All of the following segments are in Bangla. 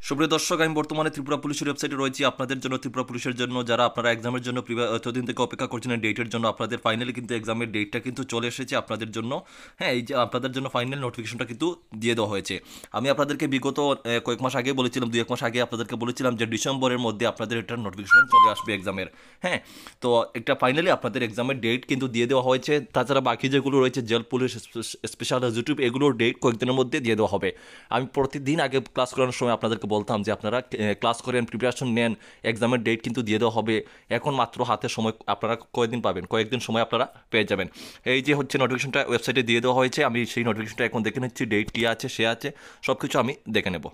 সুপ্রিয় দর্শক, আমি বর্তমানে ত্রিপুরা পুলিশের ওয়েবসাইটে রয়েছি আপনাদের জন্য। ত্রিপুরা পুলিশের জন্য যারা আপনারা এক্সামের জন্য এতদিন থেকে অপেক্ষা করছেন ডেটের জন্য, আপনাদের ফাইনালি কিন্তু এক্সামের ডেটটা কিন্তু চলে এসেছে আপনাদের জন্য। হ্যাঁ, এই যে আপনাদের জন্য ফাইনাল নোটিফিকেশনটা কিন্তু দিয়ে দেওয়া হয়েছে। আমি আপনাদেরকে বিগত কয়েক মাস আগে বলেছিলাম, 2-1 মাস আগে আপনাদেরকে বলেছিলাম যে ডিসেম্বরের মধ্যে আপনাদের এটার নোটিফিকেশন চলে আসবে এক্সামের। হ্যাঁ, তো একটা ফাইনালি আপনাদের এক্সামের ডেট কিন্তু দিয়ে দেওয়া হয়েছে। তাছাড়া বাকি যেগুলো রয়েছে জেল পুলিশ, স্পেশাল এক্সিকিউটিভ, এগুলোর ডেট কয়েকদিনের মধ্যে দিয়ে দেওয়া হবে। আমি প্রতিদিন আগে ক্লাস করানোর সময় আপনাদেরকে বলতাম যে আপনারা ক্লাস করেন, প্রিপারেশন নেন, এক্সামের ডেট কিন্তু দিয়ে দেওয়া হবে। এখন মাত্র হাতে সময়, আপনারা কয়েকদিন পাবেন, কয়েকদিন সময় আপনারা পেয়ে যাবেন। এই যে হচ্ছে নোটিফিকেশনটা ওয়েবসাইটে দিয়ে দেওয়া হয়েছে, আমি সেই নোটিফিকেশনটা এখন দেখে নিচ্ছি, ডেট কী আছে, সে আছে, সব কিছু আমি দেখে নেব।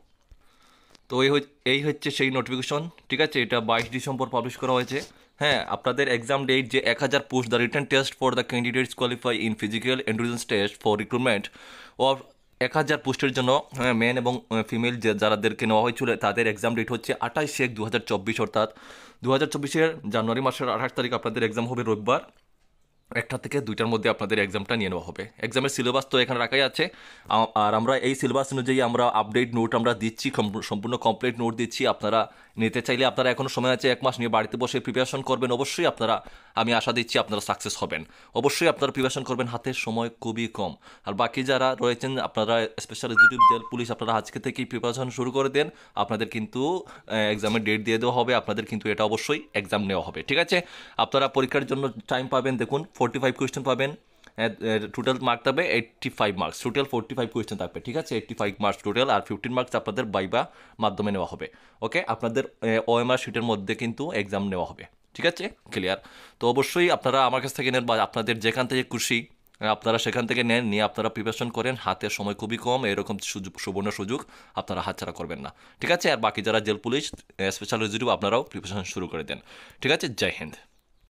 তো এই হচ্ছে সেই নোটিফিকেশন, ঠিক আছে। এটা 22 ডিসেম্বর পাবলিশ করা হয়েছে। হ্যাঁ, আপনাদের এক্সাম ডেট যে 1000 post, the written test for the candidates qualify in physical endurance test for recruitment of 1000 পোস্টের জন্য, হ্যাঁ, মেন এবং ফিমেল যারাদেরকে নেওয়া হয়েছিল তাদের এক্সাম ডেট হচ্ছে 28/1/2024, অর্থাৎ 2024-এর জানুয়ারি মাসের 28 তারিখ আপনাদের এক্সাম হবে রোববার। 1টা থেকে 2টার মধ্যে আপনাদের এক্সামটা নিয়ে নেওয়া হবে। এক্সামের সিলেবাস তো এখানে রাখাই আছে। আর আমরা এই সিলেবাস অনুযায়ী আমরা আপডেট নোট আমরা দিচ্ছি, সম্পূর্ণ কমপ্লিট নোট দিচ্ছি। আপনারা নিতে চাইলে আপনারা এখনও সময় আছে, 1 মাস নিয়ে বাড়িতে বসে প্রিপারেশন করবেন। অবশ্যই আপনারা, আমি আশা দিচ্ছি আপনারা সাকসেস হবেন। অবশ্যই আপনারা প্রিপারেশন করবেন, হাতের সময় খুবই কম। আর বাকি যারা রয়েছেন আপনারা স্পেশাল এক্সিকিউটিভ, জেল পুলিশ, আপনারা আজকে থেকেই প্রিপারেশন শুরু করে দেন। আপনাদের কিন্তু এক্সামের ডেট দিয়ে দেওয়া হবে, আপনাদের কিন্তু এটা অবশ্যই এক্সাম নেওয়া হবে, ঠিক আছে। আপনারা পরীক্ষার জন্য টাইম পাবেন, দেখুন 45 কোয়েশ্চেন পাবেন। টোটাল মার্ক থাকবে 85 মার্কস, টোটাল 45 কোয়েশ্চেন থাকবে, ঠিক আছে। 85 মার্কস টোটাল, আর 15 মার্কস আপনাদের বাইবা মাধ্যমে নেওয়া হবে। ওকে, আপনাদের ওএমআর শিটের মধ্যে কিন্তু এক্সাম নেওয়া হবে, ঠিক আছে, ক্লিয়ার। তো অবশ্যই আপনারা আমার কাছ থেকে নেন, বা আপনাদের যেখান থেকে খুশি আপনারা সেখান থেকে নেন, নিয়ে আপনারা প্রিপারেশন করেন। হাতের সময় খুবই কম, এরকম সুবর্ণ সুযোগ আপনারা হাতছাড়া করবেন না, ঠিক আছে। আর বাকি যারা জেল পুলিশ, স্পেশাল এক্সিকিউটিভ, আপনারাও প্রিপারেশন শুরু করে দেন, ঠিক আছে। জয় হিন্দ।